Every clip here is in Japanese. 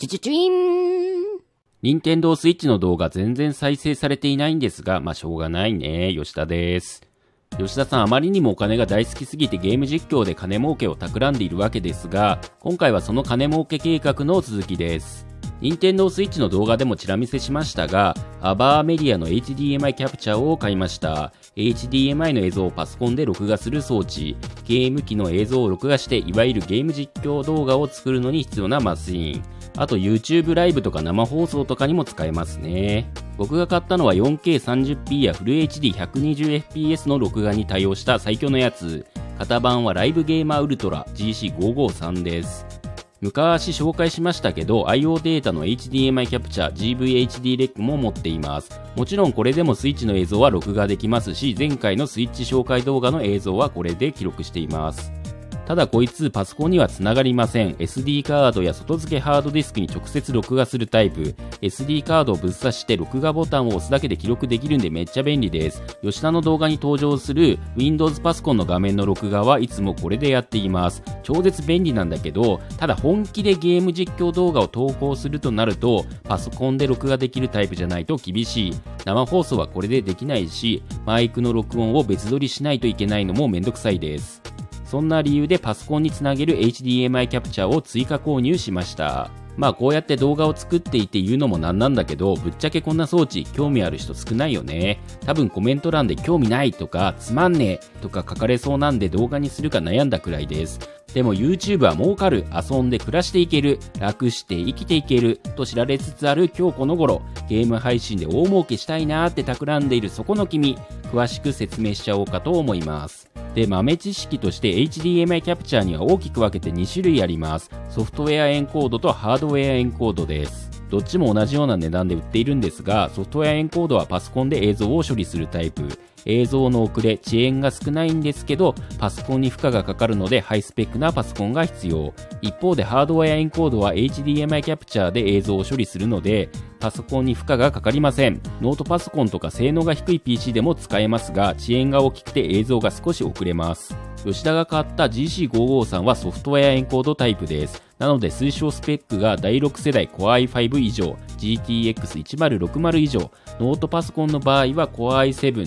チチチイン。 任天堂スイッチの動画全然再生されていないんですが、しょうがないね。吉田です。吉田さんあまりにもお金が大好きすぎてゲーム実況で金儲けを企んでいるわけですが、今回はその金儲け計画の続きです。任天堂スイッチの動画でもチラ見せしましたが、アバーメディアの HDMI キャプチャーを買いました。HDMI の映像をパソコンで録画する装置、ゲーム機の映像を録画していわゆるゲーム実況動画を作るのに必要なマシーン、あと YouTube ライブとか生放送とかにも使えますね。僕が買ったのは 4K30p やフル HD120fps の録画に対応した最強のやつ。型番はライブゲーマーウルトラ GC553 です。昔紹介しましたけど IO データの HDMI キャプチャー GVHD レックも持っています。もちろんこれでもスイッチの映像は録画できますし、前回のスイッチ紹介動画の映像はこれで記録しています。ただこいつパソコンには繋がりません。SD カードや外付けハードディスクに直接録画するタイプ。SD カードをぶっ刺して録画ボタンを押すだけで記録できるんでめっちゃ便利です。吉田の動画に登場する Windows パソコンの画面の録画はいつもこれでやっています。超絶便利なんだけど、ただ本気でゲーム実況動画を投稿するとなると、パソコンで録画できるタイプじゃないと厳しい。生放送はこれでできないし、マイクの録音を別撮りしないといけないのもめんどくさいです。そんな理由でパソコンにつなげる HDMI キャプチャーを追加購入しました。こうやって動画を作っていて言うのもなんなんだけど、ぶっちゃけこんな装置興味ある人少ないよね。多分コメント欄で興味ないとかつまんねえとか書かれそうなんで動画にするか悩んだくらいです。でも YouTube は儲かる、遊んで暮らしていける、楽して生きていけると知られつつある今日この頃、ゲーム配信で大儲けしたいなーって企んでいるそこの君、詳しく説明しちゃおうかと思います。で、豆知識として HDMI キャプチャーには大きく分けて2種類あります。ソフトウェアエンコードとハードウェアエンコードです。どっちも同じような値段で売っているんですが、ソフトウェアエンコードはパソコンで映像を処理するタイプ。映像の遅れ、遅延が少ないんですけど、パソコンに負荷がかかるのでハイスペックなパソコンが必要。一方でハードウェアエンコードは HDMI キャプチャーで映像を処理するので、パソコンに負荷がかかりません。ノートパソコンとか性能が低い PC でも使えますが、遅延が大きくて映像が少し遅れます。吉田が買った GC553 はソフトウェアエンコードタイプです。なので推奨スペックが第6世代 Core i5 以上、GTX1060 以上、ノートパソコンの場合は Core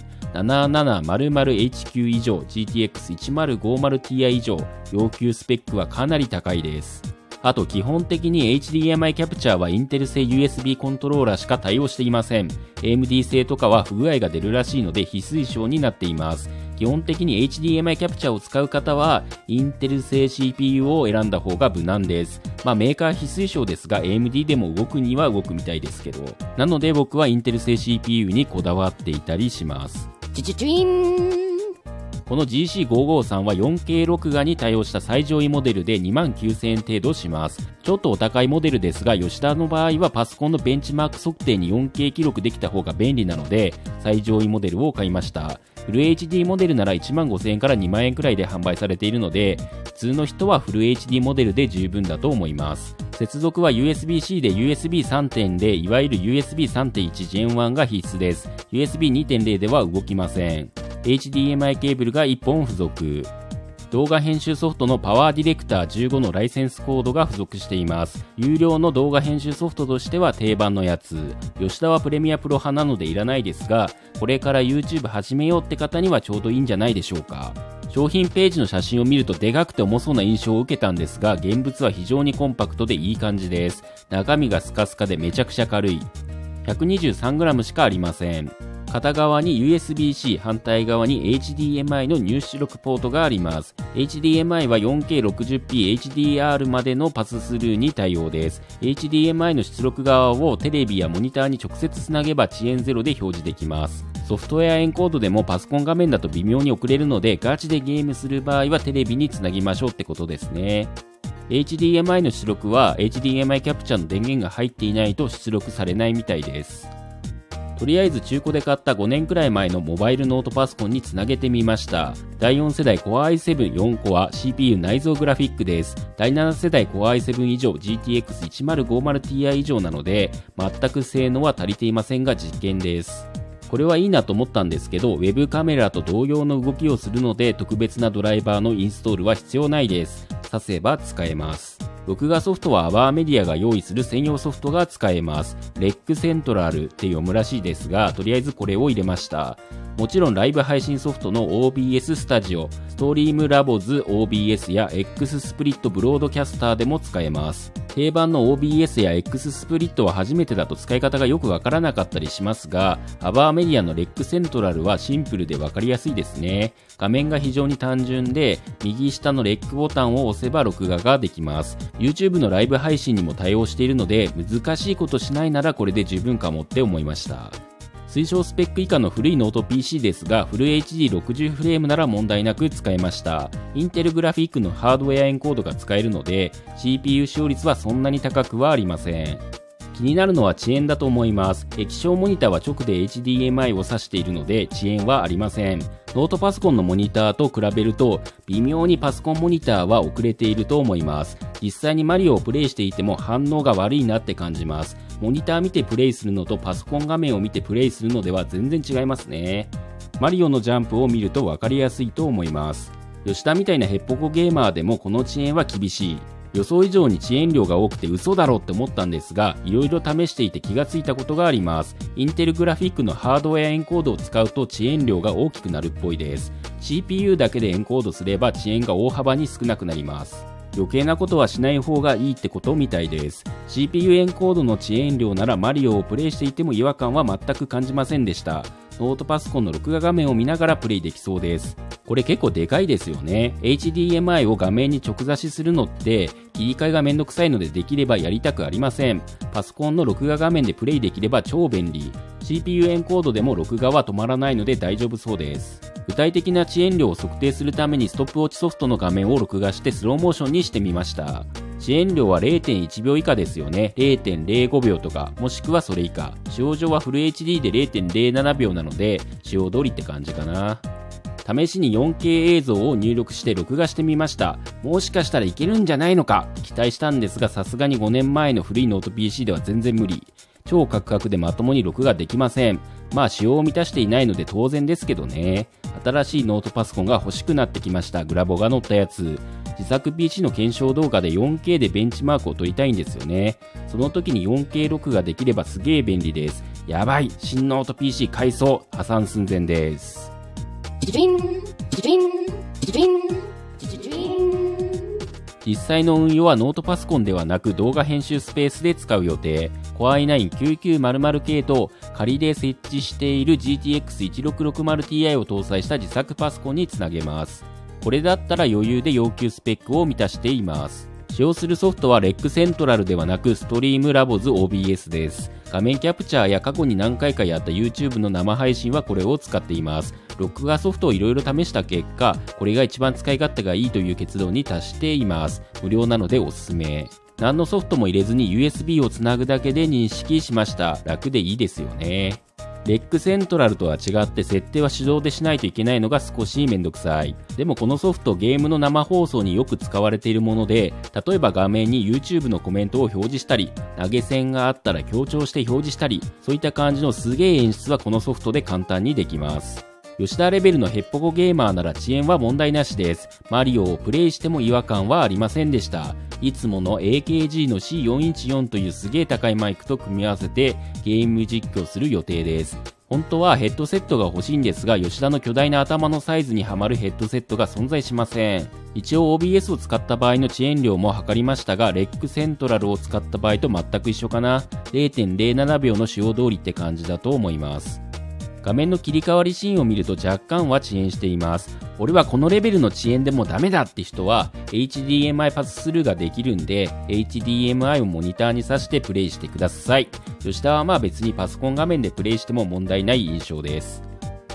i7-7700HQ 以上、GTX1050Ti 以上、要求スペックはかなり高いです。あと基本的に HDMI キャプチャーはインテル製 USB コントローラーしか対応していません。AMD 製とかは不具合が出るらしいので非推奨になっています。基本的に HDMI キャプチャーを使う方はインテル製 CPU を選んだ方が無難です。メーカー非推奨ですが AMD でも動くには動くみたいですけど。なので僕はインテル製 CPU にこだわっていたりします。 チチチイン。 この GC553 は 4K 録画に対応した最上位モデルで 29,000 円程度します。ちょっとお高いモデルですが、吉田の場合はパソコンのベンチマーク測定に 4K 記録できた方が便利なので、最上位モデルを買いました。フル HD モデルなら 15,000 円から2万円くらいで販売されているので、普通の人はフル HD モデルで十分だと思います。接続は USB-C で USB3.0、いわゆる USB3.1 Gen 1が必須です。USB2.0 では動きません。HDMI ケーブルが1本付属。動画編集ソフトのパワーディレクター15のライセンスコードが付属しています。有料の動画編集ソフトとしては定番のやつ。吉田はプレミアプロ派なのでいらないですが、これから YouTube 始めようって方にはちょうどいいんじゃないでしょうか。商品ページの写真を見るとでかくて重そうな印象を受けたんですが、現物は非常にコンパクトでいい感じです。中身がスカスカでめちゃくちゃ軽い。123g しかありません。片側に USB-C、反対側に HDMI の入出力ポートがあります。HDMI は 4K60p HDR までのパススルーに対応です。HDMI の出力側をテレビやモニターに直接つなげば遅延ゼロで表示できます。ソフトウェアエンコードでもパソコン画面だと微妙に遅れるので、ガチでゲームする場合はテレビにつなぎましょうってことですね。HDMI の出力は HDMI キャプチャーの電源が入っていないと出力されないみたいです。とりあえず中古で買った5年くらい前のモバイルノートパソコンにつなげてみました。第4世代 Core i7-4 コア CPU 内蔵グラフィックです。第7世代 Core i7 以上 GTX1050Ti 以上なので、全く性能は足りていませんが実験です。これはいいなと思ったんですけど、ウェブカメラと同様の動きをするので特別なドライバーのインストールは必要ないです。挿せば使えます。 録画ソフトはアバーメディアが用意する専用ソフトが使えます。レックセントラルって読むらしいですが、とりあえずこれを入れました。もちろんライブ配信ソフトの OBS スタジオ、ストリームラボズ OBS や X スプリットブロードキャスターでも使えます。定番の OBS や X スプリットは初めてだと使い方がよくわからなかったりしますが、アバーメディアのレックセントラルはシンプルでわかりやすいですね。画面が非常に単純で、右下のレックボタンを押せば録画ができます。YouTube のライブ配信にも対応しているので、難しいことしないならこれで十分かもって思いました。推奨スペック以下の古いノート PC ですが、フル HD60 フレームなら問題なく使えました。インテルグラフィックのハードウェアエンコードが使えるので、CPU 使用率はそんなに高くはありません。気になるのは遅延だと思います。液晶モニターは直で HDMI を指しているので遅延はありません。ノートパソコンのモニターと比べると微妙にパソコンモニターは遅れていると思います。実際にマリオをプレイしていても反応が悪いなって感じます。モニター見てプレイするのとパソコン画面を見てプレイするのでは全然違いますね。マリオのジャンプを見ると分かりやすいと思います。吉田みたいなヘッポコゲーマーでもこの遅延は厳しい。予想以上に遅延量が多くて嘘だろって思ったんですが、いろいろ試していて気がついたことがあります。インテルグラフィックのハードウェアエンコードを使うと遅延量が大きくなるっぽいです。CPU だけでエンコードすれば遅延が大幅に少なくなります。余計なことはしない方がいいってことみたいです。CPU エンコードの遅延量ならマリオをプレイしていても違和感は全く感じませんでした。ノートパソコンの録画画面を見ながらプレイできそうです。これ結構でかいですよね。HDMI を画面に直差しするのって切り替えがめんどくさいのでできればやりたくありません。パソコンの録画画面でプレイできれば超便利。CPU エンコードでも録画は止まらないので大丈夫そうです。具体的な遅延量を測定するためにストップウォッチソフトの画面を録画してスローモーションにしてみました。遅延量は 0.1 秒以下ですよね。0.05 秒とか、もしくはそれ以下。使用上はフル HD で 0.07 秒なので、使用通りって感じかな。試しに 4K 映像を入力して録画してみました。もしかしたらいけるんじゃないのか期待したんですが、さすがに5年前の古いノート PC では全然無理。超カクカクでまともに録画できません。まあ仕様を満たしていないので当然ですけどね。新しいノートパソコンが欲しくなってきました。グラボが載ったやつ。自作 PC の検証動画で 4K でベンチマークを取りたいんですよね。その時に 4K 録画できればすげえ便利です。やばい、新ノート PC 改装、破産寸前です。実際の運用はノートパソコンではなく動画編集スペースで使う予定。Core i9-9900 系と仮で設置している GTX1660Ti を搭載した自作パソコンにつなげます。これだったら余裕で要求スペックを満たしています。使用するソフトはレックセントラルではなくストリームラボズ OBS です。画面キャプチャーや過去に何回かやった YouTube の生配信はこれを使っています。録画ソフトをいろいろ試した結果、これが一番使い勝手がいいという結論に達しています。無料なのでおすすめ。何のソフトも入れずに USB をつなぐだけで認識しました。楽でいいですよね。レックセントラルとは違って設定は手動でしないといけないのが少しめんどくさい。でもこのソフトゲームの生放送によく使われているもので、例えば画面に YouTube のコメントを表示したり、投げ銭があったら強調して表示したり、そういった感じのすげえ演出はこのソフトで簡単にできます。吉田レベルのヘッポコゲーマーなら遅延は問題なしです。マリオをプレイしても違和感はありませんでした。いつもの AKG の C414 というすげえ高いマイクと組み合わせてゲーム実況する予定です。本当はヘッドセットが欲しいんですが、吉田の巨大な頭のサイズにはまるヘッドセットが存在しません。一応 OBS を使った場合の遅延量も測りましたが、レックセントラルを使った場合と全く一緒かな。0.07 秒の使用通りって感じだと思います。画面の切り替わりシーンを見ると若干は遅延しています。俺はこのレベルの遅延でもダメだって人は HDMI パススルーができるんで HDMI をモニターに挿してプレイしてください。吉田はまあ別にパソコン画面でプレイしても問題ない印象です。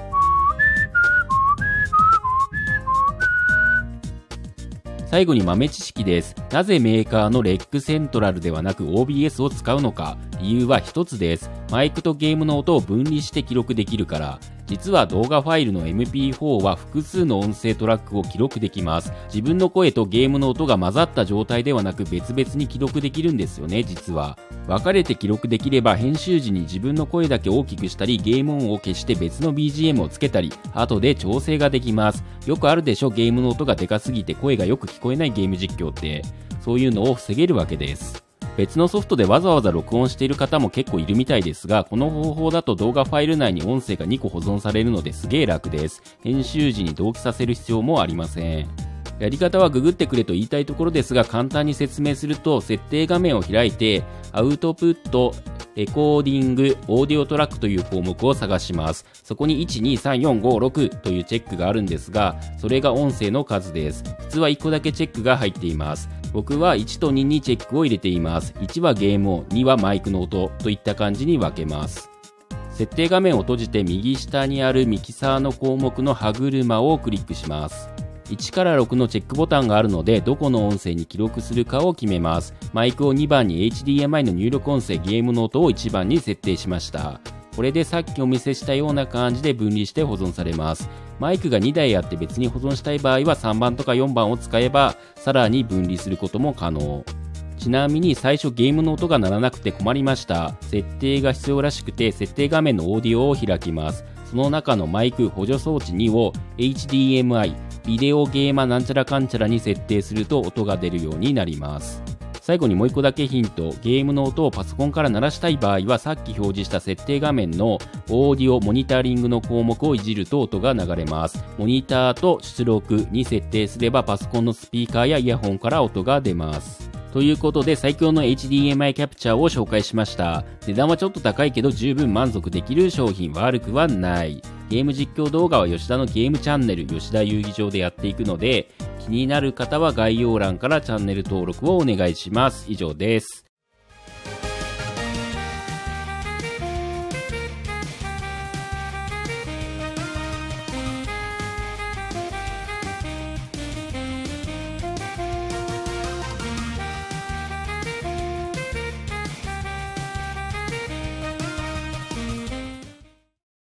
最後に豆知識です。なぜメーカーのレックセントラルではなく OBS を使うのか。理由は一つです。マイクとゲームの音を分離して記録できるから。実は動画ファイルの MP4 は複数の音声トラックを記録できます。自分の声とゲームの音が混ざった状態ではなく別々に記録できるんですよね、実は。分かれて記録できれば編集時に自分の声だけ大きくしたりゲーム音を消して別の BGM をつけたり、後で調整ができます。よくあるでしょ、ゲームの音がでかすぎて声がよく聞こえないゲーム実況って。 そういうのを防げるわけです。別のソフトでわざわざ録音している方も結構いるみたいですが、この方法だと動画ファイル内に音声が2個保存されるのですげー楽です。編集時に同期させる必要もありません。やり方はググってくれと言いたいところですが、簡単に説明すると、設定画面を開いて、アウトプット、レコーディング、オーディオトラックという項目を探します。そこに1、2、3、4、5、6というチェックがあるんですが、それが音声の数です。普通は1個だけチェックが入っています。僕は1と2にチェックを入れています。1はゲーム音、2はマイクの音といった感じに分けます。設定画面を閉じて右下にあるミキサーの項目の歯車をクリックします。1から6のチェックボタンがあるので、どこの音声に記録するかを決めます。マイクを2番に HDMI の入力音声ゲームの音を1番に設定しました。これでさっきお見せしたような感じで分離して保存されます。マイクが2台あって別に保存したい場合は3番とか4番を使えば、さらに分離することも可能。ちなみに最初ゲームの音が鳴らなくて困りました。設定が必要らしくて、設定画面のオーディオを開きます。その中のマイク補助装置2を HDMI、ビデオゲーマなんちゃらかんちゃらに設定すると音が出るようになります。最後にもう一個だけヒント。ゲームの音をパソコンから鳴らしたい場合は、さっき表示した設定画面のオーディオモニタリングの項目をいじると音が流れます。モニターと出力に設定すればパソコンのスピーカーやイヤホンから音が出ます。ということで最強の HDMI キャプチャーを紹介しました。値段はちょっと高いけど十分満足できる商品、悪くはない。ゲーム実況動画は吉田のゲームチャンネル吉田遊戯場でやっていくので、気になる方は概要欄からチャンネル登録をお願いします。以上です。